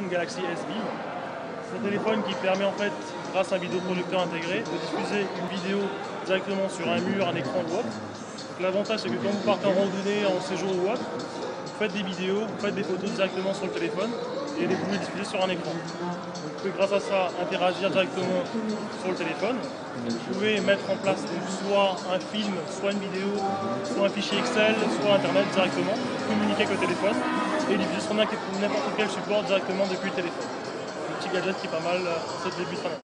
Samsung Galaxy S Beam. C'est un téléphone qui permet en fait, grâce à un vidéoprojecteur intégré, de diffuser une vidéo directement sur un mur, un écran ou autre. L'avantage c'est que quand vous partez en randonnée, en séjour ou autre, vous faites des vidéos, vous faites des photos directement sur le téléphone et vous pouvez diffuser sur un écran. Donc, vous pouvez grâce à ça interagir directement sur le téléphone. Vous pouvez mettre en place donc, soit un film, soit une vidéo, soit un fichier Excel, soit Internet directement, communiquer avec le téléphone et diffuser sur n'importe quel support directement depuis le téléphone. Un petit gadget qui est pas mal, c'est le début de